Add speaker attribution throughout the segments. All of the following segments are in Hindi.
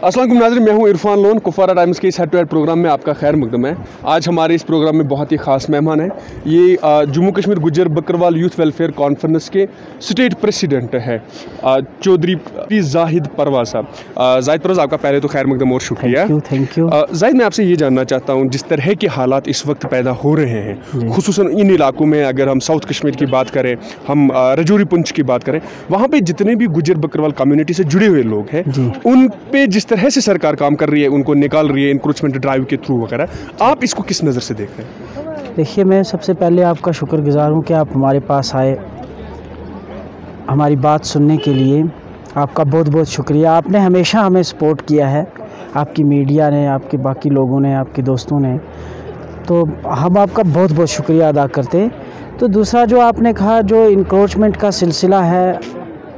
Speaker 1: अस्सलाम वालेकुम नाज़रीन, मैं हूं इरफान लोन। कुफवारा टाइम्स के इस हेड टू हेड प्रोग्राम में आपका खैर मकदम है। आज हमारे इस प्रोग्राम में बहुत ही ख़ास मेहमान हैं। ये Jammu Kashmir Gujjar Bakarwal youth welfare conference के स्टेट प्रेसिडेंट है चौधरी जाहिद परवाज़ साहब। जाहिद परवाज़, आपका पहले तो खैर मकदम और शुक्रिया।
Speaker 2: Thank you.
Speaker 1: जाहिद, मैं आपसे ये जानना चाहता हूँ, जिस तरह के हालात इस वक्त पैदा हो रहे हैं खुसूसन इन इलाकों में, अगर हम साउथ कश्मीर की बात करें, हम रजौरी पुंछ की बात करें, वहाँ पर जितने भी गुज्जर बकरवाल कम्युनिटी से जुड़े हुए लोग हैं उन पे जिस तरह से सरकार काम कर रही है, उनको निकाल रही है इंक्रोचमेंट ड्राइव के थ्रू वगैरह, आप इसको किस नज़र से देख रहे हैं?
Speaker 2: देखिए, मैं सबसे पहले आपका शुक्रगुजार हूँ कि आप हमारे पास आए हमारी बात सुनने के लिए। आपका बहुत बहुत शुक्रिया। आपने हमेशा हमें सपोर्ट किया है, आपकी मीडिया ने, आपके बाकी लोगों ने, आपके दोस्तों ने, तो हम आपका बहुत बहुत शुक्रिया अदा करते हैं। तो दूसरा जो आपने कहा, जो इंक्रोचमेंट का सिलसिला है,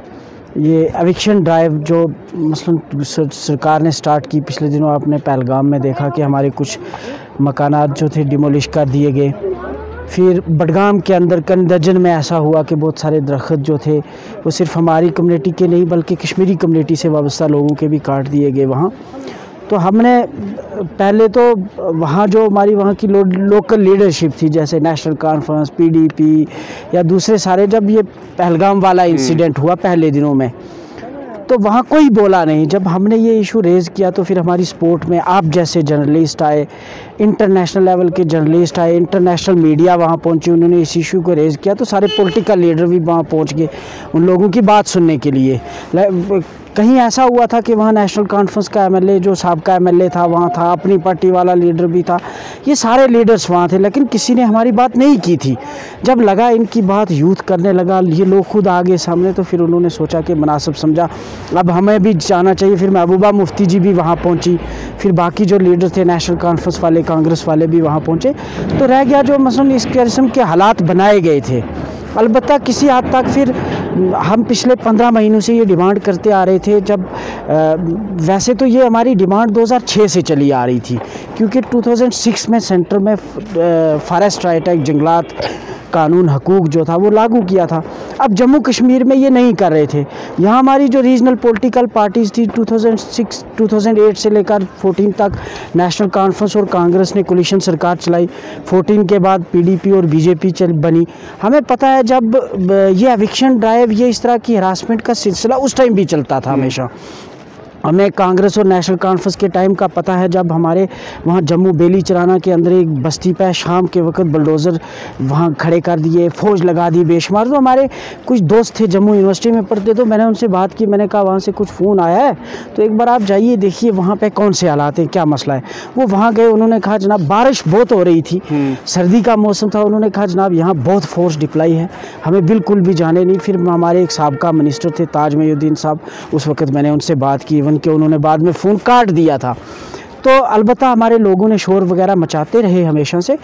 Speaker 2: ये एविक्शन ड्राइव जो मसलन सरकार ने स्टार्ट की पिछले दिनों, आपने पहलगाम में देखा कि हमारे कुछ मकानात जो थे डिमोलिश कर दिए गए। फिर बडगाम के अंदर कंदजन में ऐसा हुआ कि बहुत सारे दरख्त जो थे वो सिर्फ हमारी कम्युनिटी के नहीं बल्कि कश्मीरी कम्युनिटी से वाबस्ता लोगों के भी काट दिए गए वहाँ। तो हमने पहले तो वहाँ जो हमारी वहाँ की लोकल लीडरशिप थी, जैसे नेशनल कॉन्फ्रेंस, पीडीपी या दूसरे सारे, जब ये पहलगाम वाला इंसिडेंट हुआ पहले दिनों में, तो वहाँ कोई बोला नहीं। जब हमने ये इशू रेज़ किया तो फिर हमारी सपोर्ट में आप जैसे जर्नलिस्ट आए, इंटरनेशनल लेवल के जर्नलिस्ट आए, इंटरनेशनल मीडिया वहाँ पहुँची, उन्होंने इस इशू को रेज़ किया, तो सारे पॉलिटिकल लीडर भी वहाँ पहुँच गए उन लोगों की बात सुनने के लिए। कहीं ऐसा हुआ था कि वहाँ नेशनल कॉन्फ्रेंस का एमएलए, जो साहब एमएलए था वहाँ था, अपनी पार्टी वाला लीडर भी था, ये सारे लीडर्स वहाँ थे, लेकिन किसी ने हमारी बात नहीं की थी। जब लगा इनकी बात यूथ करने लगा, ये लोग खुद आ गए सामने, तो फिर उन्होंने सोचा कि मुनासिब समझा अब हमें भी जाना चाहिए। फिर महबूबा मुफ्ती जी भी वहाँ पहुँची, फिर बाकी जो लीडर थे नेशनल कॉन्फ्रेंस वाले, कांग्रेस वाले भी वहाँ पहुँचे। तो रह गया जो मसलन इस किस्म के हालात बनाए गए थे। अलबत्ता किसी हद तक फिर हम पिछले 15 महीनों से ये डिमांड करते आ रहे थे। जब वैसे तो ये हमारी डिमांड 2006 से चली आ रही थी, क्योंकि 2006 में सेंटर में फॉरेस्ट राइट एक्ट, जंगलात कानून हकूक़ जो था वो लागू किया था। अब जम्मू कश्मीर में ये नहीं कर रहे थे। यहाँ हमारी जो रीजनल पॉलिटिकल पार्टीज़ थी 2008 से लेकर 14 तक नेशनल कॉन्फ्रेंस और कांग्रेस ने कोलिशन सरकार चलाई। 14 के बाद पीडीपी और बीजेपी बनी। हमें पता है जब ये एविक्शन ड्राइव, ये इस तरह की हरासमेंट का सिलसिला उस टाइम भी चलता था हमेशा। हमें कांग्रेस और नेशनल कॉन्फ्रेंस के टाइम का पता है, जब हमारे वहाँ जम्मू बेली चराना के अंदर एक बस्ती पे शाम के वक्त बुलडोज़र वहाँ खड़े कर दिए, फौज लगा दी बेशुमार। तो हमारे कुछ दोस्त थे जम्मू यूनिवर्सिटी में पढ़ते, तो मैंने उनसे बात की, मैंने कहा वहाँ से कुछ फ़ोन आया है तो एक बार आप जाइए देखिए वहाँ पे कौन से हालात हैं, क्या मसला है। वो वहाँ गए, उन्होंने कहा जनाब बारिश बहुत हो रही थी, सर्दी का मौसम था, उन्होंने कहा जनाब यहाँ बहुत फोर्स डिप्लाई है, हमें बिल्कुल भी जाने नहीं। फिर हमारे एक साबका मिनिस्टर थे ताज महउद्दीन साहब, उस वक्त मैंने उनसे बात की, कि उन्होंने बाद में फ़ोन काट दिया था। तो अलबत्ता हमारे लोगों ने शोर वगैरह मचाते रहे हमेशा से।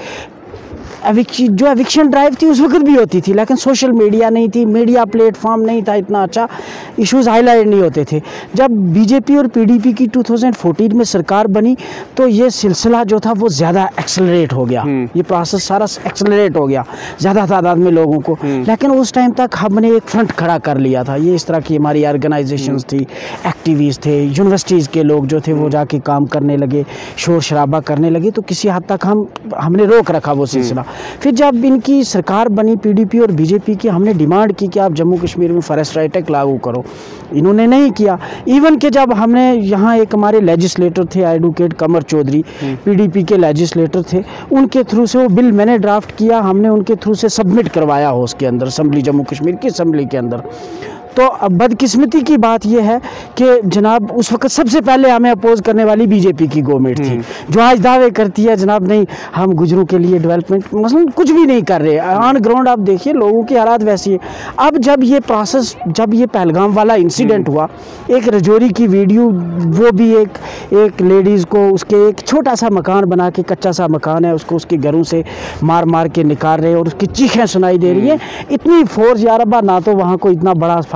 Speaker 2: जो एविक्शन ड्राइव थी उस वक्त भी होती थी, लेकिन सोशल मीडिया नहीं थी, मीडिया प्लेटफॉर्म नहीं था इतना अच्छा, इश्यूज़ हाईलाइट नहीं होते थे। जब बीजेपी और पीडीपी की 2014 में सरकार बनी तो ये सिलसिला जो था वो ज़्यादा एक्सेलरेट हो गया, ये प्रोसेस सारा एक्सेलरेट हो गया ज़्यादा तादाद में लोगों को। लेकिन उस टाइम तक हमने एक फ्रंट खड़ा कर लिया था। ये इस तरह की हमारी ऑर्गेनाइजेशंस थी, एक्टिविस्ट थे, यूनिवर्सिटीज़ के लोग जो थे वो जाके काम करने लगे, शोर शराबा करने लगे, तो किसी हद तक हमने रोक रखा वो सिलसिला। फिर जब इनकी सरकार बनी पीडीपी और बीजेपी की, हमने डिमांड की कि आप जम्मू कश्मीर में फॉरेस्ट राइट एक्ट लागू करो, इन्होंने नहीं किया। इवन के जब हमने यहाँ एक हमारे लेजिस्लेटर थे एडवोकेट कमर चौधरी, पीडीपी के लेजिस्लेटर थे, उनके थ्रू से वो बिल मैंने ड्राफ्ट किया, हमने उनके थ्रू से सबमिट करवाया हो उसके अंदर, असम्बली, जम्मू कश्मीर की असम्बली के अंदर। तो अब बदकिस्मती की बात यह है कि जनाब उस वक्त सबसे पहले हमें अपोज करने वाली बीजेपी की गवर्नमेंट थी, जो आज दावे करती है जनाब नहीं हम गुजरों के लिए डेवलपमेंट मसलन कुछ भी नहीं कर रहे। ऑन ग्राउंड आप देखिए लोगों की हालात वैसी है। अब जब ये प्रोसेस, जब ये पहलगाम वाला इंसिडेंट हुआ, एक रजौरी की वीडियो, वो भी एक लेडीज़ को उसके एक छोटा सा मकान बना के, कच्चा सा मकान है, उसको उसके घरों से मार मार के निकाल रहे और उसकी चीखें सुनाई दे रही हैं। इतनी फोर्स यार अब्बा, ना तो वहाँ को इतना बड़ा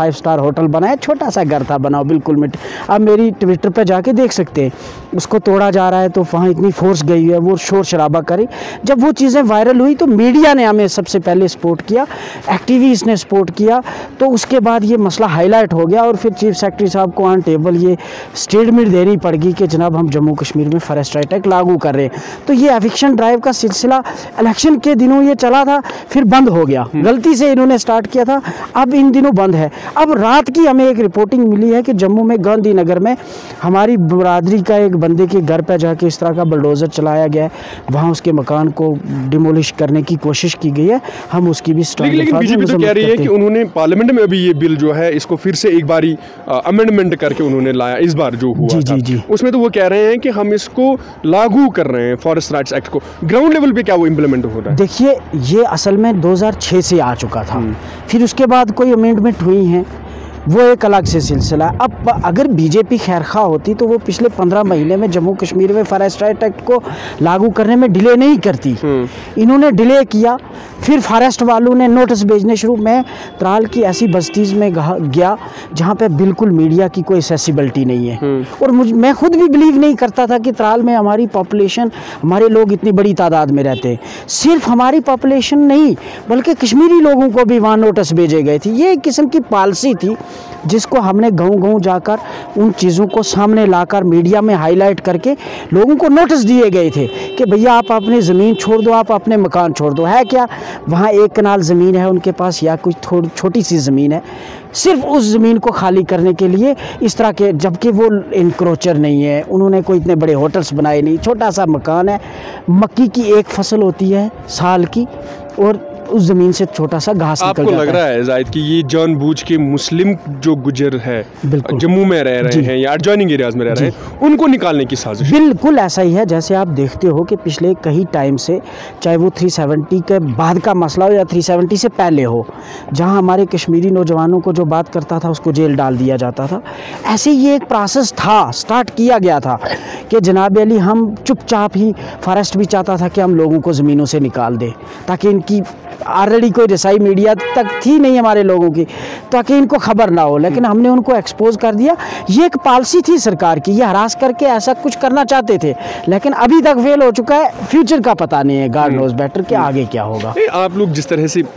Speaker 2: 5 स्टार होटल बनाया, छोटा सा घर था बनाओ बिल्कुल मिट्टी। आप मेरी ट्विटर पे जाके देख सकते हैं, उसको तोड़ा जा रहा है तो वहाँ इतनी फोर्स गई है, वो शोर शराबा करे। जब वो चीज़ें वायरल हुई तो मीडिया ने हमें सबसे पहले सपोर्ट किया, एक्टिविस्ट ने सपोर्ट किया, तो उसके बाद ये मसला हाईलाइट हो गया और फिर चीफ सेक्रेटरी साहब को ऑन टेबल ये स्टेटमेंट देनी पड़गी कि जनाब हम जम्मू कश्मीर में फॉरेस्ट राइट एक्ट लागू कर रहे हैं। तो ये एविक्शन ड्राइव का सिलसिला इलेक्शन के दिनों ये चला था, फिर बंद हो गया, गलती से इन्होंने स्टार्ट किया था, अब इन दिनों बंद है। अब रात की हमें एक रिपोर्टिंग मिली है कि जम्मू में गांधीनगर में हमारी बरादरी का एक बंदे के घर पर जाके इस तरह का बुलडोज़र चलाया गया है, वहाँ उसके मकान को डिमोलिश करने की कोशिश की गई है। हम उसकी भी
Speaker 1: लेकिन बीजेपी तो कह रही है कि उन्होंने पार्लियामेंट में अभी ये बिल जो है इसको फिर से एक बारी अमेंडमेंट करके उन्होंने लाया, इस बार जो हुआ था उसमें तो वो कह रहे हैं कि हम इसको लागू कर रहे हैं फॉरेस्ट राइट्स एक्ट को। ग्राउंड लेवल पे क्या वो इम्प्लीमेंट हो रहा है?
Speaker 2: देखिए ये असल में 2006 से आ चुका था, फिर उसके बाद कोई अमेंडमेंट हुई हैं, वो एक अलग से सिलसिला है। अब अगर बीजेपी खैरखा होती तो वो पिछले 15 महीने में जम्मू कश्मीर में फॉरेस्ट राइट एक्ट को लागू करने में डिले नहीं करती। इन्होंने डिले किया, फिर फॉरेस्ट वालों ने नोटिस भेजने शुरू। मैं त्राल की ऐसी बस्तीज़ में गया जहाँ पे बिल्कुल मीडिया की कोई एक्सेसिबिलिटी नहीं है, और मैं खुद भी बिलीव नहीं करता था कि त्राल में हमारी पॉपुलेशन, हमारे लोग इतनी बड़ी तादाद में रहते हैं। सिर्फ हमारी पॉपुलेशन नहीं बल्कि कश्मीरी लोगों को भी वहाँ नोटिस भेजे गए थे। ये एक किस्म की पॉलिसी थी जिसको हमने गाँव-गाँव जाकर उन चीज़ों को सामने लाकर मीडिया में हाईलाइट करके लोगों को नोटिस दिए गए थे कि भैया आप अपनी ज़मीन छोड़ दो, आप अपने मकान छोड़ दो। है क्या वहाँ 1 कनाल ज़मीन है उनके पास या कुछ थोड़ी छोटी सी ज़मीन है, सिर्फ उस ज़मीन को खाली करने के लिए इस तरह के, जबकि वो इंक्रोचर नहीं है, उन्होंने कोई इतने बड़े होटल्स बनाए नहीं, छोटा सा मकान है, मक्की की एक फसल होती है साल की और उस ज़मीन से छोटा सा घास निकल जाता है।
Speaker 1: आपको लग रहा है जाहिद कि ये जानबूझ के मुस्लिम जो गुजर है जम्मू में रह रहे हैं या एडजॉइनिंग एरियाज में रह रहे हैं उनको निकालने की साजिश?
Speaker 2: बिल्कुल ऐसा ही है। जैसे आप देखते हो कि पिछले कई टाइम से, चाहे वो 370 के बाद का मसला हो या 370 से पहले हो, जहां हमारे कश्मीरी नौजवानों को जो बात करता था उसको जेल डाल दिया जाता था, ऐसे ये एक प्रोसेस था, स्टार्ट किया गया था कि जनाब अली हम चुपचाप ही, फॉरेस्ट भी चाहता था कि हम लोगों को ज़मीनों से निकाल दें ताकि इनकी ऑलरेडी कोई रसाई मीडिया तक थी नहीं हमारे लोगों की, ताकि इनको खबर ना हो, लेकिन हमने उनको एक्सपोज कर दिया। ये एक पॉलिसी थी सरकार की, ये हरास करके ऐसा कुछ करना चाहते थे, लेकिन अभी तक फेल हो चुका है। फ्यूचर का पता नहीं है, गॉड नोज बेटर कि आगे क्या होगा।
Speaker 1: आप लोग जिस तरह से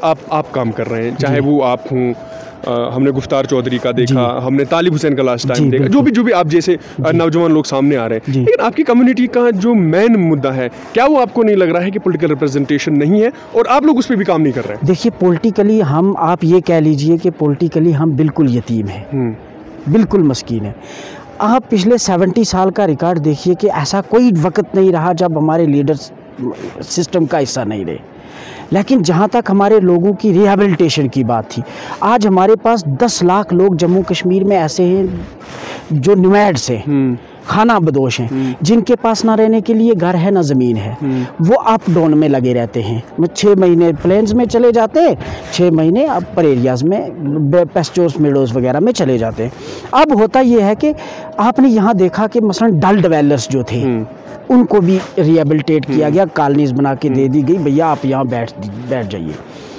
Speaker 1: आप काम कर रहे हैं, चाहे वो आप हों, हमने गुफ्तार चौधरी का देखा, हमने तालिब हुसैन का लास्ट टाइम देखा, जो भी आप जैसे नौजवान लोग सामने आ रहे हैं, लेकिन आपकी कम्युनिटी का जो मेन मुद्दा है, क्या वो आपको नहीं लग रहा है कि पॉलिटिकल रिप्रेजेंटेशन नहीं है और आप लोग उस पर भी काम नहीं कर रहे हैं?
Speaker 2: देखिए पॉलिटिकली हम, आप ये कह लीजिए कि पॉलिटिकली हम बिल्कुल यतीम हैं, बिल्कुल मस्कीन है। आप पिछले 70 साल का रिकॉर्ड देखिए कि ऐसा कोई वक्त नहीं रहा जब हमारे लीडर्स सिस्टम का हिस्सा नहीं रहे। लेकिन जहाँ तक हमारे लोगों की रिहेबिलिटेशन की बात थी, आज हमारे पास 10 लाख लोग जम्मू कश्मीर में ऐसे हैं जो नोमैड्स हैं, खाना बदोश हैं, जिनके पास ना रहने के लिए घर है ना ज़मीन है, वो अप डाउन में लगे रहते हैं। 6 महीने प्लेन्स में चले जाते हैं, 6 महीने अपर एरियाज़ में पेस्टोर्स मेडोज़ वगैरह में चले जाते हैं। अब होता ये है कि आपने यहाँ देखा कि मसलन डल डेवलपर्स जो थे उनको भी रिहेबिलिटेट किया गया, कॉलोनीज़ बना के दे दी गई, भैया आप यहाँ बैठ जाइए।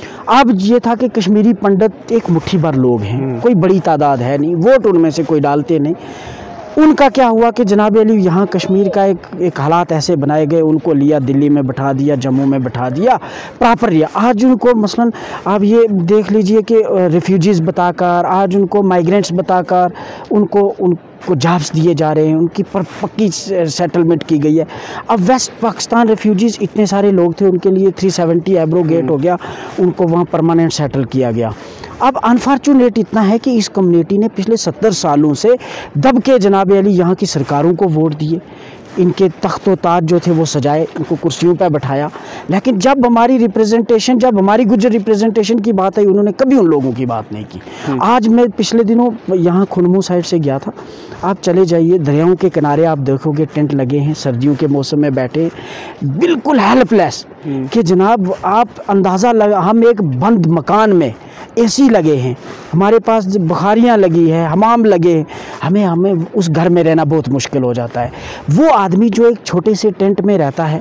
Speaker 2: अब ये था कि कश्मीरी पंडित एक मुट्ठी भर लोग हैं, कोई बड़ी तादाद है नहीं, वोट उनमें से कोई डालते नहीं। उनका क्या हुआ कि जनाब अली यहाँ कश्मीर का एक हालात ऐसे बनाए गए, उनको लिया दिल्ली में बैठा दिया, जम्मू में बैठा दिया, प्रॉपर लिया। आज उनको मसलन आप ये देख लीजिए कि रिफ्यूजीज़ बताकर, आज उनको माइग्रेंट्स बताकर उनको जॉब्स दिए जा रहे हैं, उनकी पक्की सेटलमेंट की गई है। अब वेस्ट पाकिस्तान रेफ्यूजीज़ इतने सारे लोग थे, उनके लिए 370 एब्रोगेट हो गया, उनको वहाँ परमानेंट सेटल किया गया। अब अनफॉर्चुनेट इतना है कि इस कम्युनिटी ने पिछले 70 सालों से दब के जनाब अली यहाँ की सरकारों को वोट दिए, इनके तख्त व ताज जो थे वो सजाए, इनको कुर्सियों पर बैठाया, लेकिन जब हमारी रिप्रेजेंटेशन, जब हमारी गुज्जर रिप्रेजेंटेशन की बात आई, उन्होंने कभी उन लोगों की बात नहीं की। आज मैं पिछले दिनों यहाँ खुनमू साइड से गया था, आप चले जाइए दरियाओं के किनारे, आप देखोगे टेंट लगे हैं, सर्दियों के मौसम में बैठे, बिल्कुल हेल्पलेस कि जनाब आप अंदाज़ा लगा, हम एक बंद मकान में, एसी लगे हैं, हमारे पास बुखारियाँ लगी है, हमाम लगे हैं, हमें उस घर में रहना बहुत मुश्किल हो जाता है। वो आदमी जो एक छोटे से टेंट में रहता है,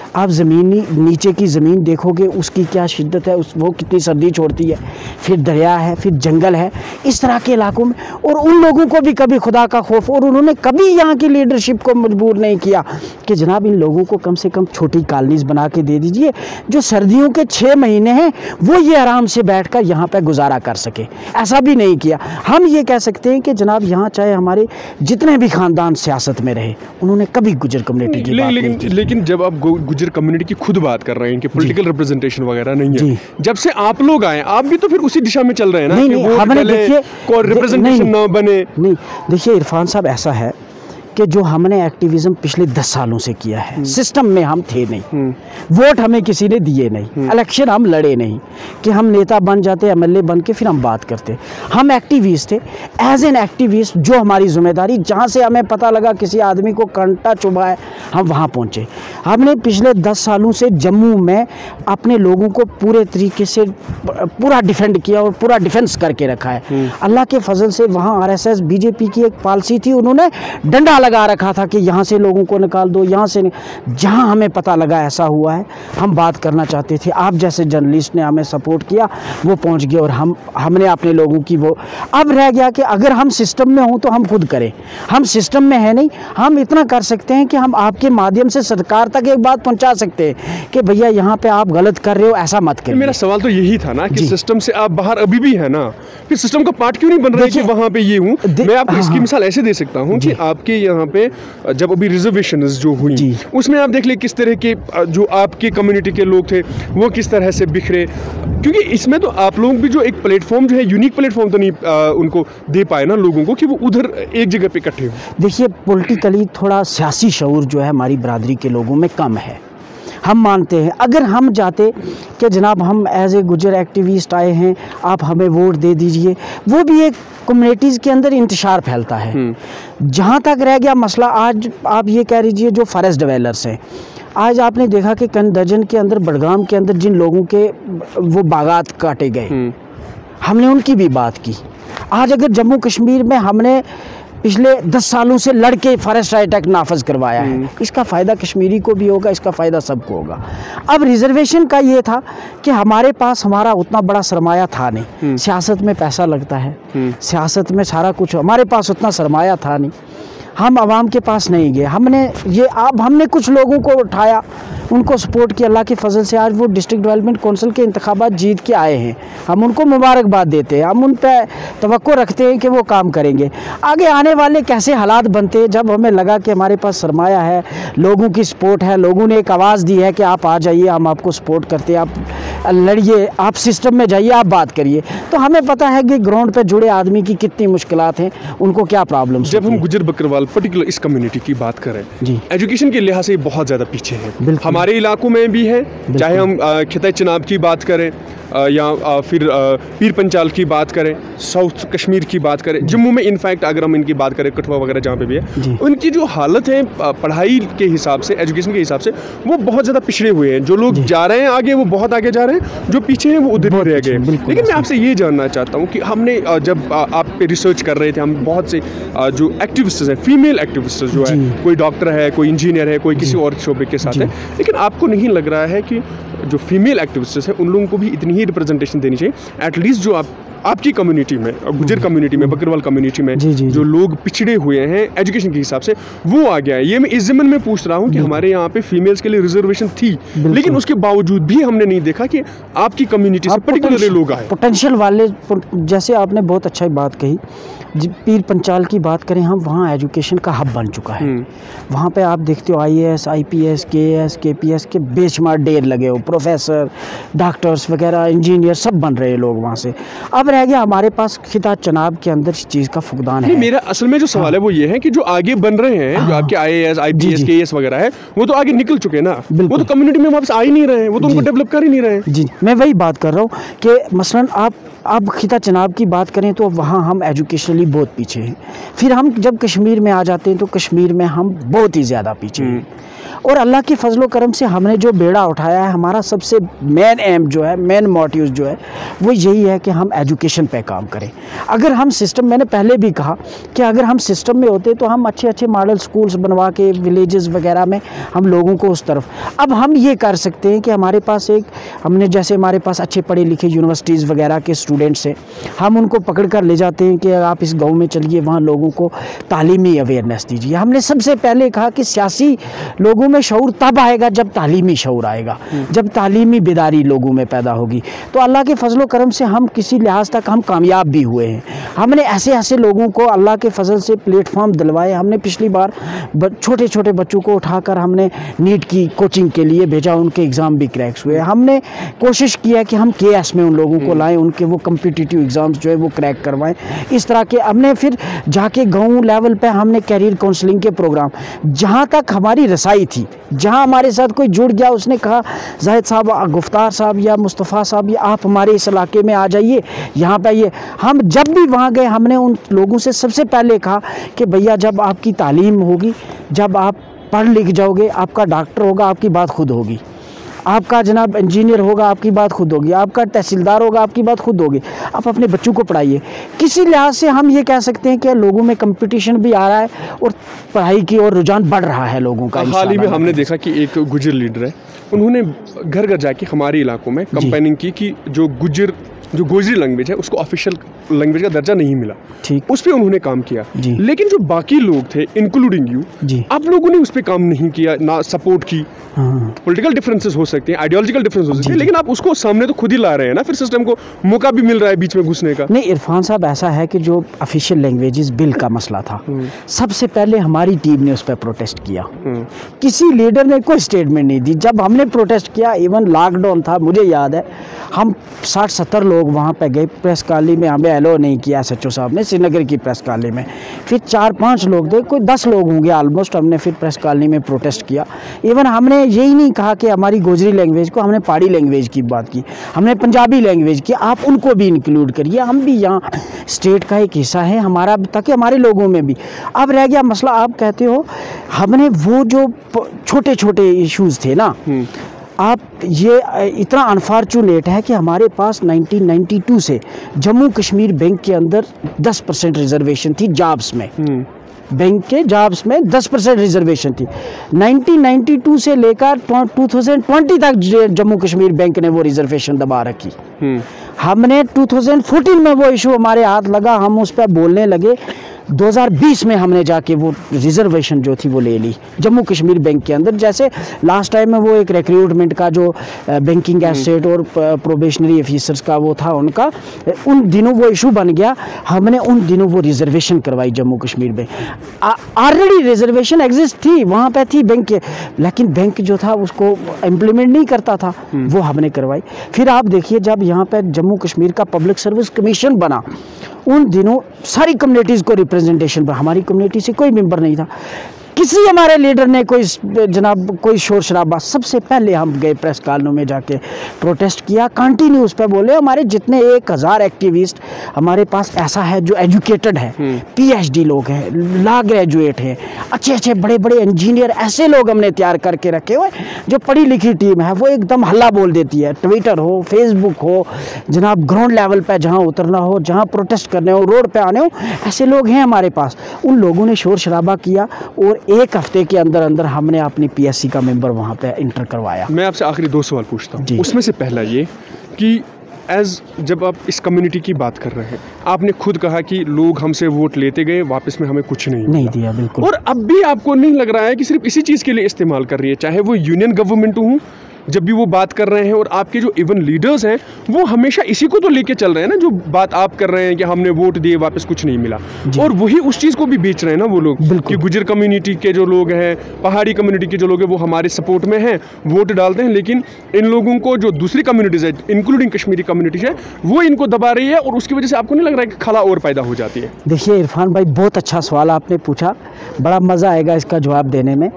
Speaker 2: आप ज़मीनी नीचे की ज़मीन देखोगे, उसकी क्या शिद्दत है, वो कितनी सर्दी छोड़ती है, फिर दरिया है, फिर जंगल है, इस तरह के इलाकों में। और उन लोगों को भी कभी खुदा का खौफ, और उन्होंने कभी यहाँ की लीडरशिप को मजबूर नहीं किया कि जनाब इन लोगों को कम से कम छोटी कॉलोनीज़ बना के दे दीजिए, जो सर्दियों के 6 महीने हैं वो ये आराम से बैठकर यहाँ पे गुजारा कर सके। ऐसा भी नहीं किया। हम ये कह सकते हैं कि जनाब यहाँ चाहे हमारे जितने भी ख़ानदान सियासत में रहे, उन्होंने कभी गुजर कम्युनिटी की बात नहीं की।
Speaker 1: लेकिन जब आप गुजर कम्युनिटी की खुद बात कर रहे हैं, इनके पॉलिटिकल रिप्रेजेंटेशन वगैरह नहीं है, जब से आप लोग आए आप भी तो फिर उसी दिशा में चल रहे हैं ना।
Speaker 2: नहीं, हमने देखिए
Speaker 1: रिप्रेजेंटेशन ना बने।
Speaker 2: नहीं, देखिए इरफान साहब, ऐसा है कि जो हमने एक्टिविज़म पिछले 10 सालों से किया है, सिस्टम में हम थे नहीं, वोट हमें किसी ने दिए नहीं, इलेक्शन हम लड़े नहीं कि हम नेता बन जाते, एमएलए बन के फिर हम बात करते। हम एक्टिविस्ट थे। एज एन एक्टिविस्ट जो हमारी जिम्मेदारी, जहाँ से हमें पता लगा किसी आदमी को कांटा चुभा है, हम वहाँ पहुँचे। हमने पिछले 10 सालों से जम्मू में अपने लोगों को पूरे तरीके से पूरा डिफेंड किया और पूरा डिफेंस करके रखा है। अल्लाह के फजल से वहाँ आरएसएस बीजेपी की एक पॉलिसी थी, उन्होंने डंडा लगा रखा था कि यहाँ से लोगों को निकाल दो, यहाँ से जहाँ हमें पता लगा ऐसा हुआ है, हम बात करना चाहते थे। आप जैसे जर्नलिस्ट ने हमें सपोर्ट किया, वो पहुँच गए और हमने अपने लोगों की वो। अब रह गया कि अगर हम सिस्टम में हों तो हम खुद करें। हम सिस्टम में है नहीं, हम इतना कर सकते हैं कि हम आपके माध्यम से सरकार तक एक बात पहुँचा सकते हैं कि भैया यहाँ पे आप गलत कर रहे हो, ऐसा मत करिए।
Speaker 1: मेरा सवाल तो यही था ना कि सिस्टम से आप बाहर अभी भी है ना, फिर सिस्टम का पार्ट क्यों नहीं बन रहा है कि वहाँ पे ये हूँ। मैं आपको इसकी मिसाल ऐसे दे सकता हूँ कि आपके यहाँ पे जब अभी रिजर्वेशंस जो हुई, उसमें आप देख ले किस तरह के जो आपके कम्युनिटी के लोग थे वो किस तरह से बिखरे, क्योंकि इसमें तो आप लोग भी जो एक प्लेटफॉर्म जो है, यूनिक प्लेटफॉर्म तो नहीं उनको दे पाए ना लोगों को कि वो उधर एक जगह पे इकट्ठे हो।
Speaker 2: देखिए पॉलिटिकली थोड़ा सियासी शऊर जो है हमारी बरादरी के लोगों में कम है, हम मानते हैं। अगर हम जाते कि जनाब हम एज ए गुजर एक्टिविस्ट आए हैं, आप हमें वोट दे दीजिए, वो भी एक कम्युनिटीज़ के अंदर इंतशार फैलता है। जहाँ तक रह गया मसला, आज आप ये कह लीजिए जो फॉरेस्ट डिवेलपर्स हैं, आज आपने देखा कि कंदर्जन के अंदर, बडगाम के अंदर जिन लोगों के वो बागात काटे गए, हमने उनकी भी बात की। आज अगर जम्मू कश्मीर में हमने पिछले 10 सालों से लड़के फॉरेस्ट राइट एक्ट नाफज करवाया है, इसका फ़ायदा कश्मीरी को भी होगा, इसका फ़ायदा सबको होगा। अब रिजर्वेशन का ये था कि हमारे पास हमारा उतना बड़ा सरमाया था नहीं। सियासत में पैसा लगता है, सियासत में सारा कुछ, हमारे पास उतना सरमाया था नहीं, हम आवाम के पास नहीं गए। हमने कुछ लोगों को उठाया, उनको सपोर्ट किया। अल्लाह के फजल से आज वो डिस्ट्रिक्ट डेवलपमेंट कौंसिल के इंतखाबात जीत के आए हैं, हम उनको मुबारकबाद देते हैं, हम उन पर तवक्को रखते हैं कि वो काम करेंगे। आगे आने वाले कैसे हालात बनते हैं, जब हमें लगा कि हमारे पास सरमाया है, लोगों की सपोर्ट है, लोगों ने एक आवाज़ दी है कि आप आ जाइए, हम आपको सपोर्ट करते हैं, आप लड़िए, आप सिस्टम में जाइए, आप बात करिए, तो हमें पता है कि ग्राउंड पर जुड़े आदमी की कितनी मुश्किलात हैं, उनको क्या प्रॉब्लम।
Speaker 1: जब हम गुजर बकरवाल पर्टिकुलर इस कम्युनिटी की बात करें जी, एजुकेशन के लिहाज से बहुत ज़्यादा पीछे है। हमारे इलाकों में भी है, चाहे हम खिता चिनाब की बात करें या फिर पीर पंचाल की बात करें, साउथ कश्मीर की बात करें, जम्मू में इनफैक्ट अगर हम इनकी बात करें, कठुआ वगैरह जहाँ पे भी है, उनकी जो हालत है पढ़ाई के हिसाब से, एजुकेशन के हिसाब से, वो बहुत ज़्यादा पिछड़े हुए हैं। जो लोग जा रहे हैं आगे वो बहुत आगे जा रहे हैं, जो पीछे हैं वो उधर ही रह गए। लेकिन मैं आपसे ये जानना चाहता हूँ कि हमने जब आप पे रिसर्च कर रहे थे, हम बहुत से जो एक्टिविस्ट हैं, फीमेल एक्टिविस्ट जो है, कोई डॉक्टर है, कोई इंजीनियर है, कोई किसी और शोबे के साथ है, लेकिन आपको नहीं लग रहा है कि जो फीमेल एक्टिविस्ट हैं उन लोगों को भी इतनी ही रिप्रेजेंटेशन देनी चाहिए? एटलीस्ट जो आपकी कम्युनिटी में, गुजर कम्युनिटी में, बकरवाल कम्युनिटी में जो लोग पिछड़े हुए हैं एजुकेशन के हिसाब से, वो आ गया है। ये मैं इस ज़मन में पूछ रहा हूँ कि हमारे यहाँ पे फीमेल्स के लिए रिजर्वेशन थी, लेकिन उसके बावजूद भी हमने नहीं देखा कि आपकी कम्युनिटी से पर्टिकुलरली लोग आए।
Speaker 2: पोटेंशियल वाले, जैसे आपने बहुत अच्छा बात कही, पीर पंचाल की बात करें हम, वहाँ एजुकेशन का हब बन चुका है। वहाँ पे आप देखते हो IAS, IPS, KAS, KPS के बेशुमार ढेर लगे हो, प्रोफेसर, डॉक्टर्स वगैरह, इंजीनियर सब बन रहे हैं लोग वहाँ से। अब रह गया हमारे पास खिता चनाब के अंदर इस चीज़ का फुकदान है।
Speaker 1: मेरा असल में जो सवाल है वो ये है कि जो आगे बन रहे हैं, जो आपके IAS, IPS, KAS वगैरह है, वो तो आगे निकल चुके हैं ना, वो तो कम्युनिटी में वापस आ ही नहीं रहे हैं, वो तो उनको डेवलप कर ही नहीं रहे हैं।
Speaker 2: जी, मैं वही बात कर रहा हूँ कि मसलन आप अब खिता चनाब की बात करें तो वहाँ हम एजुकेशनली बहुत पीछे हैं। फिर हम जब कश्मीर में आ जाते हैं तो कश्मीर में हम बहुत ही ज़्यादा पीछे हैं। और अल्लाह के फजलो करम से हमने जो बेड़ा उठाया है, हमारा सबसे मेन एम जो है, मेन मोटिव जो है, वो यही है कि हम एजुकेशन पे काम करें। अगर हम सिस्टम, मैंने पहले भी कहा कि अगर हम सिस्टम में होते तो हम अच्छे अच्छे मॉडल स्कूल्स बनवा के विलेजेस वगैरह में हम लोगों को उस तरफ, अब हम ये कर सकते हैं कि हमारे पास एक, हमने जैसे हमारे पास अच्छे पढ़े लिखे यूनिवर्सिटीज़ वगैरह के स्टूडेंट्स हैं, हम उनको पकड़ कर ले जाते हैं कि आप इस गाँव में चलिए, वहाँ लोगों को तालीमी अवेयरनेस दीजिए। हमने सबसे पहले कहा कि सियासी लोगों में शऊर तब आएगा जब तालीमी शऊर आएगा, जब तालीमी बेदारी लोगों में पैदा होगी। तो अल्लाह के फजलो करम से हम किसी लिहाज तक हम कामयाब भी हुए हैं। हमने ऐसे ऐसे लोगों को अल्लाह के फजल से प्लेटफॉर्म दिलवाए। हमने पिछली बार छोटे छोटे बच्चों को उठाकर हमने नीट की कोचिंग के लिए भेजा, उनके एग्ज़ाम भी क्रैक्स हुए। हमने कोशिश किया कि हम KS में उन लोगों को लाएं, उनके वो कम्पिटिटिव एग्ज़ाम्स जो है वो क्रैक करवाएं। इस तरह के हमने फिर जाके गाँव लेवल पे हमने कैरियर काउंसलिंग के प्रोग्राम, जहाँ तक हमारी रसाई थी, जहाँ हमारे साथ कोई जुड़ गया, उसने कहा जाहिद साहब, गुफ्तार साहब या मुस्तफ़ा साहब, या आप हमारे इस इलाके में आ जाइए, यहाँ पे आइए। हम जब भी वहाँ गए हमने उन लोगों से सबसे पहले कहा कि भैया जब आपकी तालीम होगी, जब आप पढ़ लिख जाओगे, आपका डॉक्टर होगा, आपकी बात खुद होगी, आपका जनाब इंजीनियर होगा, आपकी बात खुद होगी, आपका तहसीलदार होगा, आपकी बात खुद होगी, आप अपने बच्चों को पढ़ाइए। किसी लिहाज से हम ये कह सकते हैं कि लोगों में कंपटीशन भी आ रहा है और पढ़ाई की ओर रुझान बढ़ रहा है लोगों का।
Speaker 1: हाल ही में हमने देखा कि एक गुजर लीडर है, उन्होंने घर घर जाके हमारे इलाकों में कंपेनिंग की कि जो गोजरी लैंग्वेज है उसको ऑफिशियल लैंग्वेज का दर्जा नहीं मिला, ठीक, उस पर उन्होंने काम किया। लेकिन जो बाकी लोग थे इंक्लूडिंग यू, आप लोगों ने उस पर काम नहीं किया, ना सपोर्ट की। पॉलिटिकल डिफरेंसेस हो सकते हैं, आइडियोलॉजिकल डिफरेंस हो सकते हैं, लेकिन आप उसको सामने तो खुद ही ला रहे हैं ना, फिर सिस्टम को मौका भी मिल रहा है बीच में घुसने का।
Speaker 2: नहीं इरफान साहब, ऐसा है कि जो ऑफिशियल लैंग्वेजेस बिल का मसला था, सबसे पहले हमारी टीम ने उस पर प्रोटेस्ट किया। किसी लीडर ने कोई स्टेटमेंट नहीं दी। जब हमने प्रोटेस्ट किया, इवन लॉकडाउन था, मुझे याद है, हम 60-70 लोग वहाँ पे गए। प्रेस कॉलोनी में हमें एलो नहीं किया SHO साहब ने, श्रीनगर की प्रेस कॉलोनी में। फिर 4-5 लोग थे, कोई 10 लोग होंगे ऑलमोस्ट, हमने फिर प्रेस कॉलोनी में प्रोटेस्ट किया। इवन हमने यही नहीं कहा कि हमारी गोजरी लैंग्वेज को, हमने पहाड़ी लैंग्वेज की बात की, हमने पंजाबी लैंग्वेज की, आप उनको भी इंक्लूड करिए, हम भी यहाँ स्टेट का एक हिस्सा है हमारा, ताकि हमारे लोगों में भी। अब रह गया मसला, आप कहते हो हमने वो जो छोटे छोटे इश्यूज़ थे ना, आप ये इतना अनफॉर्चुनेट है कि हमारे पास 1992 से जम्मू कश्मीर बैंक के अंदर 10% रिजर्वेशन थी जॉब्स में। बैंक के जॉब्स में 10% रिजर्वेशन थी। 1992 से लेकर 2020 तक जम्मू कश्मीर बैंक ने वो रिजर्वेशन दबा रखी। हमने 2014 में वो इशू हमारे हाथ लगा, हम उस पर बोलने लगे। 2020 में हमने जाके वो रिजर्वेशन जो थी वो ले ली जम्मू कश्मीर बैंक के अंदर। जैसे लास्ट टाइम में वो एक रिक्रूटमेंट का जो बैंकिंग एसेट और प्रोबेशनरी ऑफिसर्स का वो था उनका, उन दिनों वो इशू बन गया। हमने उन दिनों वो रिजर्वेशन करवाई जम्मू कश्मीर में। ऑलरेडी रिजर्वेशन एग्जिस्ट थी, वहाँ पे थी बैंक के, लेकिन बैंक जो था उसको इम्प्लीमेंट नहीं करता था, वो हमने करवाई। फिर आप देखिए जब यहाँ पे जम्मू कश्मीर का पब्लिक सर्विस कमीशन बना, उन दिनों सारी कम्युनिटीज़ को रिप्रेजेंटेशन पर, हमारी कम्युनिटी से कोई मेंबर नहीं था। किसी हमारे लीडर ने कोई जनाब कोई शोर शराबा, सबसे पहले हम गए प्रेस कॉलोनी में जाके प्रोटेस्ट किया, कंटिन्यू उस पर बोले। हमारे जितने 1000 एक्टिविस्ट हमारे पास ऐसा है जो एजुकेटेड है, PhD लोग हैं, लॉ ग्रेजुएट हैं, अच्छे अच्छे बड़े बड़े इंजीनियर, ऐसे लोग हमने तैयार करके रखे हुए। जो पढ़ी लिखी टीम है वो एकदम हल्ला बोल देती है, ट्विटर हो, फेसबुक हो, जनाब ग्राउंड लेवल पर जहाँ उतरना हो, जहाँ प्रोटेस्ट करने हो, रोड पर आने हो, ऐसे लोग हैं हमारे पास। उन लोगों ने शोर शराबा किया और 1 हफ्ते के अंदर अंदर हमने अपनी PSC का मेंबर वहाँ पे इंटर करवाया।
Speaker 1: मैं आपसे आखिरी 2 सवाल पूछता हूँ। उसमें से पहला ये कि जब आप इस कम्युनिटी की बात कर रहे हैं, आपने खुद कहा कि लोग हमसे वोट लेते गए, वापस में हमें कुछ नहीं
Speaker 2: दिया, बिल्कुल।
Speaker 1: और अब भी आपको नहीं लग रहा है कि सिर्फ इसी चीज़ के लिए इस्तेमाल कर रही है, चाहे वो यूनियन गवर्नमेंट हो, जब भी वो बात कर रहे हैं, और आपके जो इवन लीडर्स हैं वो हमेशा इसी को तो लेके चल रहे हैं ना, जो बात आप कर रहे हैं कि हमने वोट दिए वापस कुछ नहीं मिला, और वही उस चीज़ को भी बेच रहे हैं ना वो लोग कि गुजर कम्युनिटी के जो लोग हैं, पहाड़ी कम्युनिटी के जो लोग हैं, वो हमारे सपोर्ट में हैं, वोट डालते हैं, लेकिन इन लोगों को जो दूसरी कम्युनिटीज़ है, इंक्लूडिंग कश्मीरी कम्युनिटीज़ है, वो इनको दबा रही है, और उसकी वजह से आपको नहीं लग रहा है कि खला और पैदा हो जाती है?
Speaker 2: देखिए इरफान भाई, बहुत अच्छा सवाल आपने पूछा, बड़ा मज़ा आएगा इसका जवाब देने में।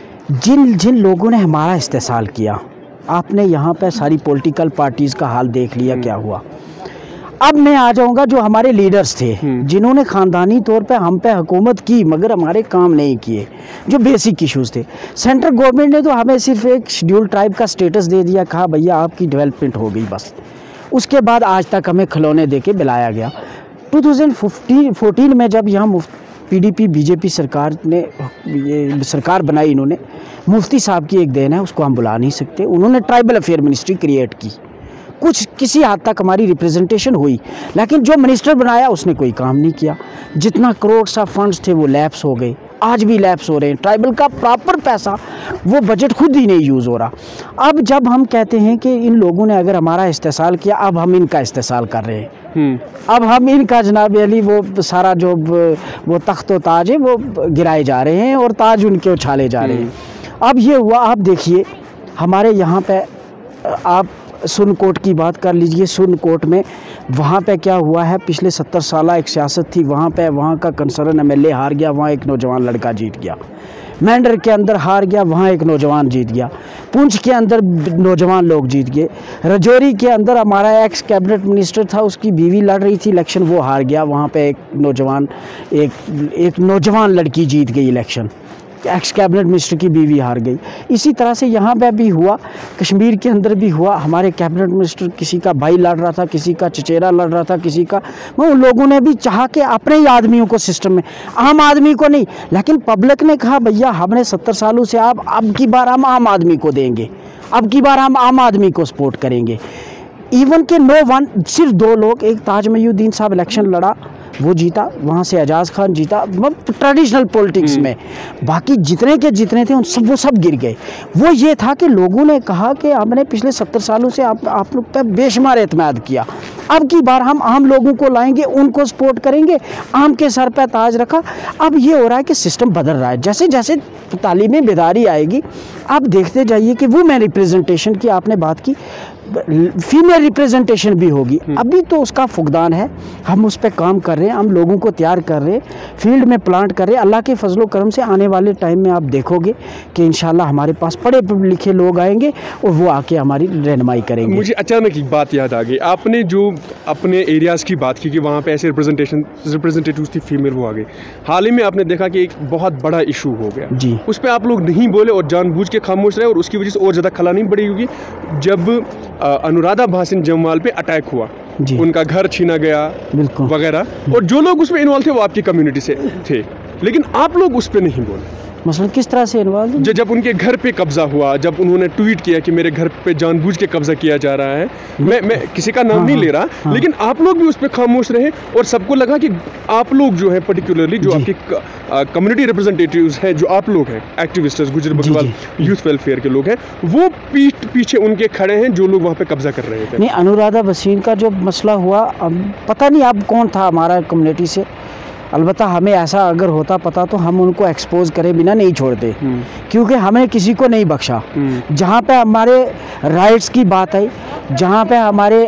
Speaker 2: जिन लोगों ने हमारा इस्तेसाल किया, आपने यहाँ पे सारी पॉलिटिकल पार्टीज़ का हाल देख लिया क्या हुआ। अब मैं आ जाऊंगा जो हमारे लीडर्स थे जिन्होंने ख़ानदानी तौर पे हम पे हुकूमत की मगर हमारे काम नहीं किए, जो बेसिक इश्यूज़ थे। सेंट्रल गवर्नमेंट ने तो हमें सिर्फ एक शेड्यूल ट्राइब का स्टेटस दे दिया, कहा भैया आपकी डेवलपमेंट हो गई बस। उसके बाद आज तक हमें खिलौने दे के बुलाया गया। 2014 में जब यहाँ PDP बीजेपी सरकार ने ये सरकार बनाई, इन्होंने मुफ्ती साहब की एक देन है, उसको हम बुला नहीं सकते। उन्होंने ट्राइबल अफेयर मिनिस्ट्री क्रिएट की, कुछ किसी हद तक हमारी रिप्रेजेंटेशन हुई, लेकिन जो मिनिस्टर बनाया उसने कोई काम नहीं किया। जितना करोड़ सा फंड्स थे वो लैप्स हो गए, आज भी लैप्स हो रहे हैं। ट्राइबल का प्रॉपर पैसा, वो बजट खुद ही नहीं यूज़ हो रहा। अब जब हम कहते हैं कि इन लोगों ने अगर हमारा इस्तेसाल किया, अब हम इनका इस्तेसाल कर रहे हैं। अब हम इनका जनाब अली वो सारा जो वो तख्त व ताज है वो गिराए जा रहे हैं और ताज उनके उछाले जा रहे हैं। अब ये हुआ, आप देखिए हमारे यहाँ पे आप सुनकोट की बात कर लीजिए। सुनकोट में वहाँ पे क्या हुआ है, पिछले 70 साल एक सियासत थी वहाँ पे, वहाँ का कंसर्न MLA हार गया, वहाँ एक नौजवान लड़का जीत गया। मैंडर के अंदर हार गया, वहाँ एक नौजवान जीत गया। पुंछ के अंदर नौजवान लोग जीत गए। राजौरी के अंदर हमारा एक्स कैबिनेट मिनिस्टर था, उसकी बीवी लड़ रही थी इलेक्शन, वो हार गया, वहाँ पे एक नौजवान लड़की जीत गई इलेक्शन, एक्स कैबिनेट मिनिस्टर की बीवी हार गई। इसी तरह से यहाँ पे भी हुआ, कश्मीर के अंदर भी हुआ। हमारे कैबिनेट मिनिस्टर किसी का भाई लड़ रहा था, किसी का चचेरा लड़ रहा था, किसी का, उन लोगों ने भी चाहा कि अपने ही आदमियों को सिस्टम में, आम आदमी को नहीं, लेकिन पब्लिक ने कहा भैया हमने 70 सालों से अब की बार हम आम आदमी को देंगे, अब की बार हम आम आदमी को सपोर्ट करेंगे। इवन के सिर्फ 2 लोग, एक ताज मयूद्दीन साहब इलेक्शन लड़ा, वो जीता, वहाँ से एजाज खान जीता, ट्रेडिशनल पॉलिटिक्स में। बाकी जितने के जितने थे वो सब गिर गए। वो ये था कि लोगों ने कहा कि हमने पिछले 70 सालों से आप लोग पर बेशुमार एतमाद किया, अब की बार हम आम लोगों को लाएंगे, उनको सपोर्ट करेंगे, आम के सर पर ताज रखा। अब ये हो रहा है कि सिस्टम बदल रहा है, जैसे जैसे तालीमी बेदारी आएगी, आप देखते जाइए कि वो मैं रिप्रेजेंटेशन की आपने बात की, फीमेल रिप्रेजेंटेशन भी होगी। अभी तो उसका फुकदान है, हम उस पर काम कर रहे हैं, हम लोगों को तैयार कर रहे हैं, फील्ड में प्लांट कर रहे हैं। अल्लाह के फजलो करम से आने वाले टाइम में आप देखोगे कि इंशाल्लाह हमारे पास पढ़े लिखे लोग आएंगे और वो आके हमारी रहनुमाई करेंगे।
Speaker 1: मुझे अचानक एक बात याद आ गई, आपने जो अपने एरियाज़ की बात की कि वहाँ पे ऐसे रिप्रेजेंटेटिव्स थी फीमेल, वो आ गई। हाल ही में आपने देखा कि एक बहुत बड़ा इशू हो गया
Speaker 2: जी,
Speaker 1: उस पर आप लोग नहीं बोले और जानबूझ के खामोश रहे, और उसकी वजह से और ज़्यादा खला नहीं बढ़ी होगी। जब अनुराधा भासिन जम्वाल पे अटैक हुआ, उनका घर छीना गया वगैरह, और जो लोग उसमें इन्वॉल्व थे वो आपकी कम्युनिटी से थे, लेकिन आप लोग उस पर नहीं बोले।
Speaker 2: मसलन किस तरह से इन्वॉल्व?
Speaker 1: जब उनके घर पे कब्जा हुआ, जब उन्होंने ट्वीट किया कि मेरे घर पे जानबूझ के कब्जा किया जा रहा है, मैं किसी का नाम नहीं ले रहा, लेकिन आप लोग भी उस पर खामोश रहे और सबको लगा कि आप लोग जो है पर्टिकुलरली जो आपकी कम्युनिटी रिप्रेजेंटेटिव्स हैं, जो आप लोग हैं एक्टिविस्ट, गुजर बकरवाल यूथ वेलफेयर के लोग हैं, वो पीठ पीछे उनके खड़े हैं जो लोग वहाँ पे कब्जा कर रहे थे।
Speaker 2: नहीं, अनुराधा भसीन का जो मसला हुआ, अब पता नहीं अब कौन था हमारा कम्युनिटी से, अलबत्ता हमें ऐसा अगर होता पता तो हम उनको एक्सपोज करे बिना नहीं छोड़ते, क्योंकि हमें किसी को नहीं बख्शा। जहाँ पे हमारे राइट्स की बात आई, जहाँ पे हमारे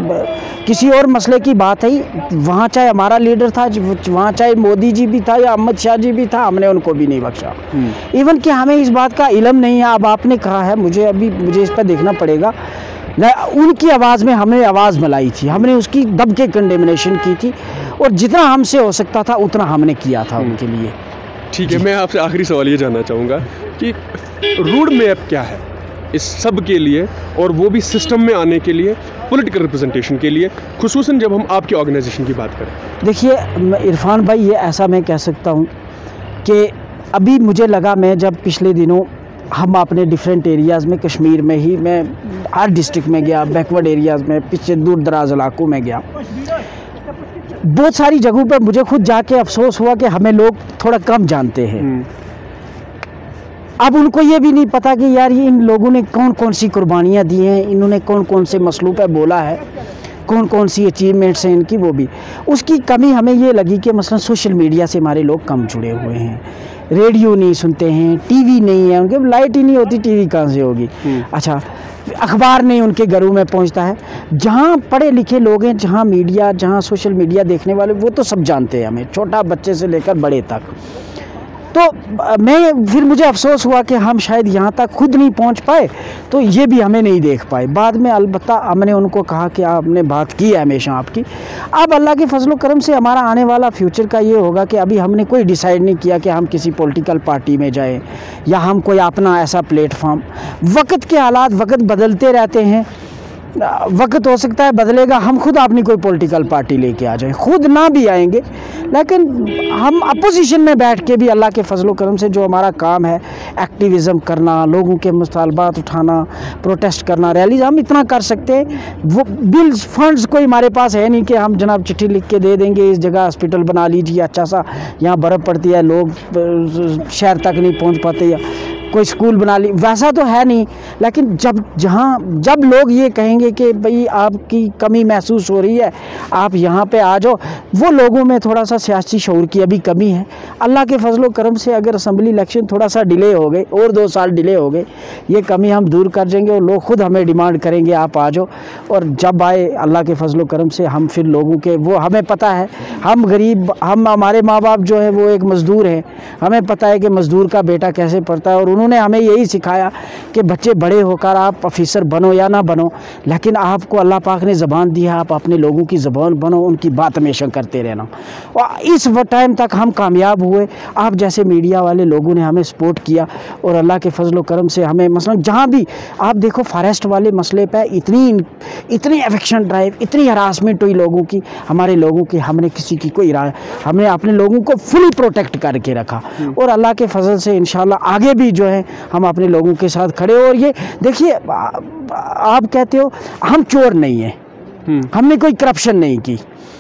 Speaker 2: किसी और मसले की बात आई, वहाँ चाहे हमारा लीडर था, वहाँ चाहे मोदी जी भी था या अहमद शाह जी भी था, हमने उनको भी नहीं बख्शा। इवन कि हमें इस बात का इल्म नहीं है। अब आपने कहा है, मुझे इस पर देखना पड़ेगा। उनकी आवाज़ में हमने आवाज़ मिलाई थी, हमने उसकी दब के कंडेमिनेशन की थी, और जितना हमसे हो सकता था उतना हमने किया था उनके लिए।
Speaker 1: ठीक है, मैं आपसे आखिरी सवाल ये जानना चाहूँगा कि रोड मैप क्या है इस सब के लिए, और वो भी सिस्टम में आने के लिए, पॉलिटिकल रिप्रेजेंटेशन के लिए, खुसूसन जब हम आपकी ऑर्गेनाइजेशन की बात करें?
Speaker 2: देखिए इरफान भाई, ये ऐसा मैं कह सकता हूँ कि अभी मुझे लगा, मैं जब पिछले दिनों हम अपने डिफरेंट एरियाज़ में, कश्मीर में ही मैं हर डिस्ट्रिक्ट में गया, बैकवर्ड एरियाज़ में, पीछे दूर दराज इलाकों में गया, बहुत सारी जगहों पर मुझे खुद जाके अफसोस हुआ कि हमें लोग थोड़ा कम जानते हैं। अब उनको ये भी नहीं पता कि यार ये इन लोगों ने कौन कौन सी कुर्बानियाँ दी हैं, इन्होंने कौन कौन से मसलों पर बोला है, कौन कौन सी अचीवमेंट्स हैं इनकी, वो भी उसकी कमी हमें ये लगी कि मसलन सोशल मीडिया से हमारे लोग कम जुड़े हुए हैं, रेडियो नहीं सुनते हैं, टीवी नहीं है उनके, लाइट ही नहीं होती, टीवी कहाँ से होगी, अच्छा अखबार नहीं उनके घरों में पहुंचता है। जहाँ पढ़े लिखे लोग हैं, जहाँ मीडिया, जहाँ सोशल मीडिया देखने वाले, वो तो सब जानते हैं हमें, छोटा बच्चे से लेकर बड़े तक। तो मैं फिर मुझे अफसोस हुआ कि हम शायद यहाँ तक खुद नहीं पहुँच पाए, तो ये भी हमें नहीं देख पाए। बाद में अलबत्ता हमने उनको कहा कि आपने बात की है हमेशा आपकी। अब अल्लाह के फजल करम से हमारा आने वाला फ्यूचर का ये होगा कि अभी हमने कोई डिसाइड नहीं किया कि हम किसी पॉलिटिकल पार्टी में जाएं या हम कोई अपना ऐसा प्लेटफॉर्म। वक्त के हालात वक्त बदलते रहते हैं, वक्त हो सकता है बदलेगा, हम खुद अपनी कोई पॉलिटिकल पार्टी लेके आ जाएं, खुद ना भी आएंगे, लेकिन हम अपोजिशन में बैठ के भी अल्लाह के फजल करम से जो हमारा काम है, एक्टिविज़म करना, लोगों के मुतालबात उठाना, प्रोटेस्ट करना, रैलीज, हम इतना कर सकते हैं। वो बिल्स फंड्स कोई हमारे पास है नहीं कि हम जनाब चिट्ठी लिख के दे देंगे इस जगह हॉस्पिटल बना लीजिए अच्छा सा, यहाँ बर्फ़ पड़ती है, लोग शहर तक नहीं पहुँच पाते, या कोई स्कूल बना ली, वैसा तो है नहीं। लेकिन जब लोग ये कहेंगे कि भाई आपकी कमी महसूस हो रही है, आप यहाँ पे आ जाओ, वो लोगों में थोड़ा सा सियासी शऊर की अभी कमी है। अल्लाह के फजलो करम से अगर असम्बली इलेक्शन थोड़ा सा डिले हो गए और 2 साल डिले हो गए, ये कमी हम दूर कर देंगे और लोग खुद हमें डिमांड करेंगे आप आ जाओ। और जब आए अल्लाह के फजलो करम से हम फिर लोगों के, वो हमें पता है हम गरीब, हमारे माँ बाप जो है वो एक मज़दूर हैं, हमें पता है कि मज़दूर का बेटा कैसे पढ़ता है, और उन्होंने हमें यही सिखाया कि बच्चे बड़े होकर आप ऑफिसर बनो या ना बनो, लेकिन आपको अल्लाह पाक ने ज़बान दी है, आप अपने लोगों की ज़बान बनो, उनकी बात हमेशा करते रहना। और इस टाइम तक हम कामयाब हुए, आप जैसे मीडिया वाले लोगों ने हमें सपोर्ट किया, और अल्लाह के फजल करम से हमें मसलन जहाँ भी आप देखो फॉरेस्ट वाले मसले पे इतनी एविक्शन ड्राइव, इतनी हरासमेंट हुई लोगों की, हमारे लोगों की, हमने किसी की कोई हमने अपने लोगों को फुली प्रोटेक्ट करके रखा, और अल्लाह के फजल से इंशाल्लाह आगे भी जो है हम अपने लोगों के साथ खड़े। और ये देखिए, आप कहते हो हम चोर नहीं हैं, हमने कोई करप्शन नहीं की।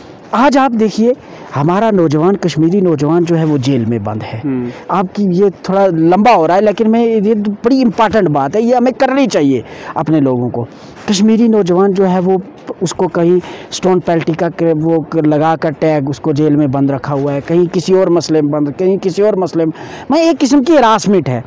Speaker 2: आज आप देखिए हमारा नौजवान, कश्मीरी नौजवान जो है वो जेल में बंद है। आपकी ये थोड़ा लंबा हो रहा है, लेकिन ये बड़ी इम्पॉर्टेंट बात है, ये हमें करनी चाहिए अपने लोगों को। कश्मीरी नौजवान जो है वो, उसको कहीं स्टोन पेल्टी का वो लगा कर टैग उसको जेल में बंद रखा हुआ है, कहीं किसी और मसले में बंद, कहीं किसी और मसले में, एक किस्म की हरासमेंट है।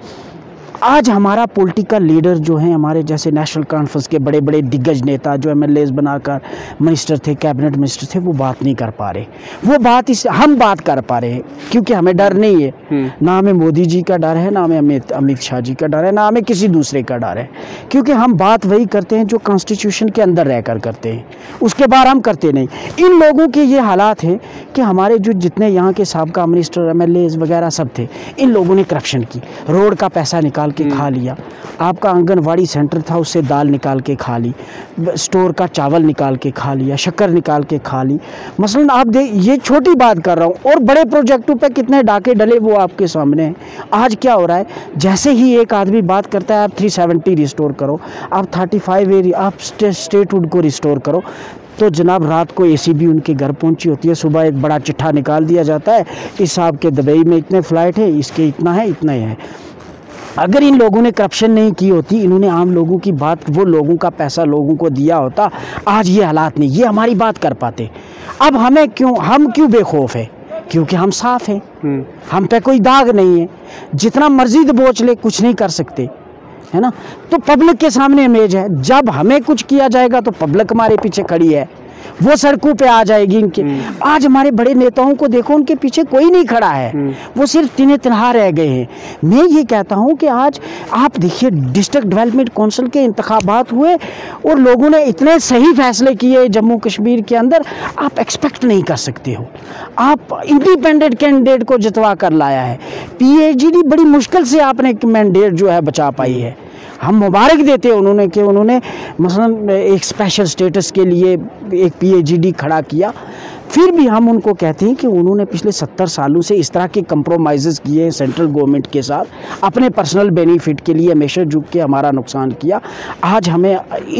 Speaker 2: आज हमारा पॉलिटिकल लीडर जो हैं, हमारे जैसे नेशनल कॉन्फ्रेंस के बड़े बड़े दिग्गज नेता जो MLAs बनाकर मिनिस्टर थे, कैबिनेट मिनिस्टर थे, वो बात नहीं कर पा रहे। वो बात हम बात कर पा रहे हैं क्योंकि हमें डर नहीं है, ना हमें मोदी जी का डर है, ना हमें अमित शाह जी का डर है, ना हमें किसी दूसरे का डर है, क्योंकि हम बात वही करते हैं जो कॉन्स्टिट्यूशन के अंदर रहकर करते हैं, उसके बाहर हम करते नहीं। इन लोगों के ये हालात हैं कि हमारे जो जितने यहाँ के साबका मिनिस्टर, MLAs वगैरह सब थे, इन लोगों ने करप्शन की, रोड का पैसा निकाल के खा लिया, आपका आंगनवाड़ी सेंटर था उससे दाल निकाल के खा ली, स्टोर का चावल निकाल के खा लिया, शक्कर निकाल के खा ली। मसलन आप ये छोटी बात कर रहा हूँ, और बड़े प्रोजेक्टों पे कितने डाके डले वो आपके सामने हैं। आज क्या हो रहा है, जैसे ही एक आदमी बात करता है आप 370 रिस्टोर करो, आप 35 एरिया आप स्टेटहुड को रिस्टोर करो, तो जनाब रात को ACB उनके घर पहुंची होती है, सुबह एक बड़ा चिट्ठा निकाल दिया जाता है, इस साहब के दुबई में इतने फ़्लाइट है, इसके इतना है, इतना ही है। अगर इन लोगों ने करप्शन नहीं की होती, इन्होंने आम लोगों की बात, वो लोगों का पैसा लोगों को दिया होता, आज ये हालात नहीं, ये हमारी बात कर पाते। अब हम क्यों बेखौफ है, क्योंकि हम साफ़ हैं, हम पे कोई दाग नहीं है, जितना मर्जी दबोच ले कुछ नहीं कर सकते, है ना। तो पब्लिक के सामने इमेज है, जब हमें कुछ किया जाएगा तो पब्लिक हमारे पीछे खड़ी है, वो सड़कों पे आ जाएगी इनके। आज हमारे बड़े नेताओं को देखो, उनके पीछे कोई नहीं खड़ा है, वो सिर्फ तिने तनहा रह गए हैं। मैं ये कहता हूँ कि आज आप देखिए डिस्ट्रिक्ट डेवलपमेंट काउंसिल के इंतखाबात हुए और लोगों ने इतने सही फैसले किए जम्मू कश्मीर के अंदर, आप एक्सपेक्ट नहीं कर सकते हो। आप इंडिपेंडेंट कैंडिडेट को जितवा कर लाया है, PhD बड़ी मुश्किल से आपने मैंडेट जो है बचा पाई है। हम मुबारक देते हैं उन्होंने कि उन्होंने मसलन एक स्पेशल स्टेटस के लिए एक PhD खड़ा किया, फिर भी हम उनको कहते हैं कि उन्होंने पिछले 70 सालों से इस तरह के कंप्रोमाइज़ किए हैं सेंट्रल गवर्नमेंट के साथ, अपने पर्सनल बेनिफिट के लिए हमेशा झुक के हमारा नुकसान किया। आज हमें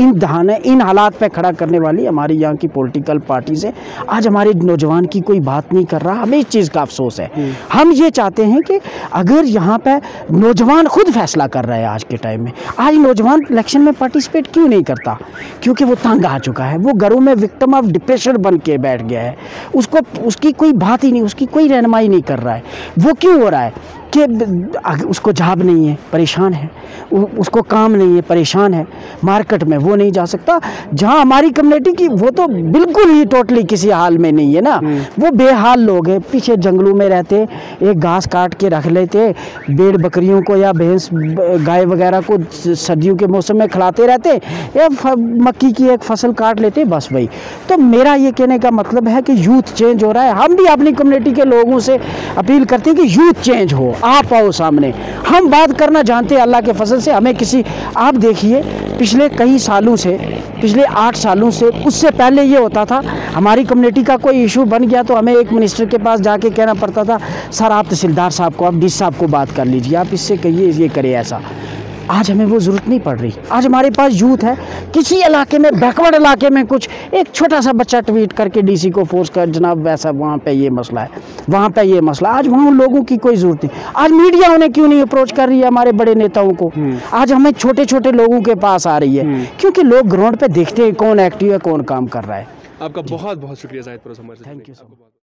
Speaker 2: इन हालात पे खड़ा करने वाली हमारी यहाँ की पॉलिटिकल पार्टीज है। आज हमारे नौजवान की कोई बात नहीं कर रहा, हमें इस चीज़ का अफसोस है। हम ये चाहते हैं कि अगर यहाँ पर नौजवान खुद फैसला कर रहा है आज के टाइम में, आज नौजवान इलेक्शन में पार्टिसिपेट क्यों नहीं करता, क्योंकि वो तंग आ चुका है, वो घरों में विक्टिम ऑफ डिप्रेशन बन के बैठ गया है, उसकी कोई बात ही नहीं, उसकी कोई रहनुमाई नहीं कर रहा है। वो क्यों हो रहा है? कि उसको जॉब नहीं है, परेशान है, उसको काम नहीं है, परेशान है, मार्केट में वो नहीं जा सकता। जहाँ हमारी कम्युनिटी की वो तो बिल्कुल ही टोटली किसी हाल में नहीं है ना, वो बेहाल लोग हैं, पीछे जंगलों में रहते, एक घास काट के रख लेते, भेड़ बकरियों को या भैंस गाय वगैरह को सर्दियों के मौसम में खिलाते रहते, या मक्की की एक फसल काट लेते, बस वही। तो मेरा ये कहने का मतलब है कि यूथ चेंज हो रहा है। हम भी अपनी कम्युनिटी के लोगों से अपील करते हैं कि यूथ चेंज हो, आप आओ सामने। हम बात करना जानते हैं अल्लाह के फजल से, हमें किसी, आप देखिए पिछले कई सालों से, पिछले 8 सालों से, उससे पहले ये होता था हमारी कम्युनिटी का कोई इशू बन गया तो हमें एक मिनिस्टर के पास जाके कहना पड़ता था, सर आप तहसीलदार साहब को, आप डी साहब को बात कर लीजिए, आप इससे कहिए ये करे ऐसा। आज हमें वो ज़रूरत नहीं पड़ रही। आज हमारे पास यूथ है, किसी इलाके में, बैकवर्ड इलाके में कुछ एक छोटा सा बच्चा ट्वीट करके डीसी को फोर्स कर, जनाब वैसा वहाँ पे ये मसला है, वहाँ पे ये मसला। आज वहाँ लोगों की कोई ज़रूरत नहीं। आज मीडिया उन्हें क्यों नहीं अप्रोच कर रही है, हमारे बड़े नेताओं को? आज हमें छोटे छोटे लोगों के पास आ रही है, क्योंकि लोग ग्राउंड पे देखते हैं कौन एक्टिव है, कौन काम कर रहा है।
Speaker 1: आपका बहुत बहुत शुक्रिया जाहिद पर हमारे साथ।
Speaker 2: Thank you so much.